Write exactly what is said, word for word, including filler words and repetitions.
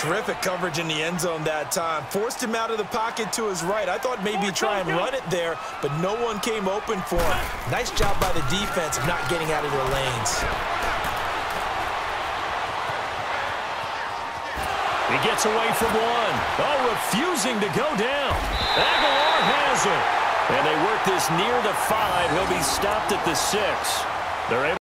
Terrific coverage in the end zone that time. Forced him out of the pocket to his right. I thought maybe try and run it there, but no one came open for him. Nice job by the defense of not getting out of their lanes. He gets away from one. Oh, refusing to go down. Aguilar has it. And they work this near the five. He'll be stopped at the six. They're able